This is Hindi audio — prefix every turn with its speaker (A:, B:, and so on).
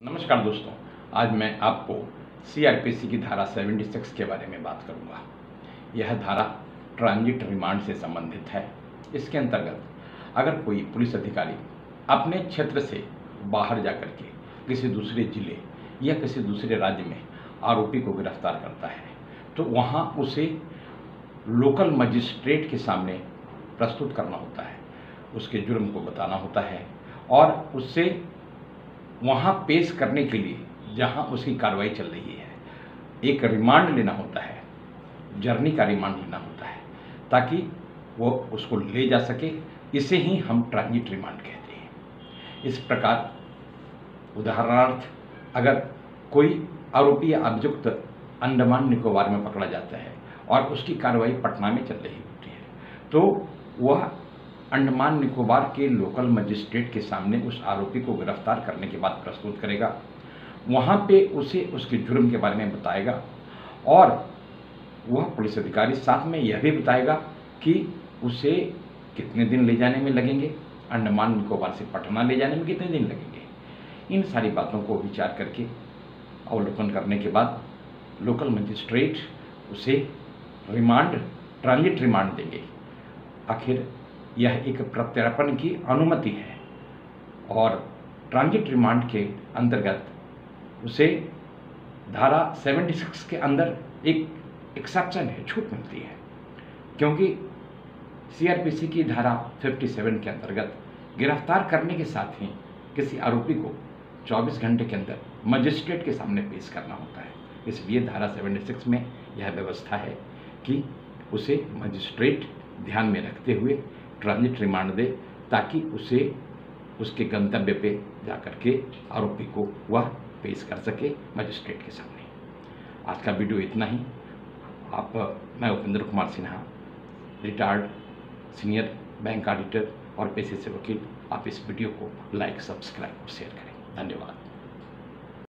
A: नमस्कार दोस्तों, आज मैं आपको सीआरपीसी की धारा 76 के बारे में बात करूंगा। यह धारा ट्रांजिट रिमांड से संबंधित है। इसके अंतर्गत अगर कोई पुलिस अधिकारी अपने क्षेत्र से बाहर जाकर के किसी दूसरे जिले या किसी दूसरे राज्य में आरोपी को गिरफ्तार करता है तो वहां उसे लोकल मजिस्ट्रेट के सामने प्रस्तुत करना होता है, उसके जुर्म को बताना होता है और उससे वहाँ पेश करने के लिए जहाँ उसकी कार्रवाई चल रही है एक रिमांड लेना होता है, जर्नी का रिमांड लेना होता है ताकि वो उसको ले जा सके। इसे ही हम ट्रांजिट रिमांड कहते हैं। इस प्रकार उदाहरणार्थ अगर कोई आरोपी या अभियुक्त अंडमान निकोबार में पकड़ा जाता है और उसकी कार्रवाई पटना में चल रही होती है तो वह अंडमान निकोबार के लोकल मजिस्ट्रेट के सामने उस आरोपी को गिरफ्तार करने के बाद प्रस्तुत करेगा। वहाँ पे उसे उसके जुर्म के बारे में बताएगा और वह पुलिस अधिकारी साथ में यह भी बताएगा कि उसे कितने दिन ले जाने में लगेंगे, अंडमान निकोबार से पटना ले जाने में कितने दिन लगेंगे। इन सारी बातों को विचार करके अवलोकन करने के बाद लोकल मजिस्ट्रेट उसे रिमांड, ट्रांजिट रिमांड देंगे। आखिर यह एक प्रत्यर्पण की अनुमति है और ट्रांजिट रिमांड के अंतर्गत उसे धारा 76 के अंदर एक एक्सेप्शन है, छूट मिलती है, क्योंकि सीआरपीसी की धारा 57 के अंतर्गत गिरफ्तार करने के साथ ही किसी आरोपी को 24 घंटे के अंदर मजिस्ट्रेट के सामने पेश करना होता है। इसलिए धारा 76 में यह व्यवस्था है कि उसे मजिस्ट्रेट ध्यान में रखते हुए ट्रांजिट रिमांड दे ताकि उसे उसके गंतव्य पे जाकर के आरोपी को वह पेश कर सके मजिस्ट्रेट के सामने। आज का वीडियो इतना ही। मैं Upendra Kumar Sinha, retired senior bank auditor और पेशे से वकील। आप इस वीडियो को लाइक, सब्सक्राइब और शेयर करें। धन्यवाद।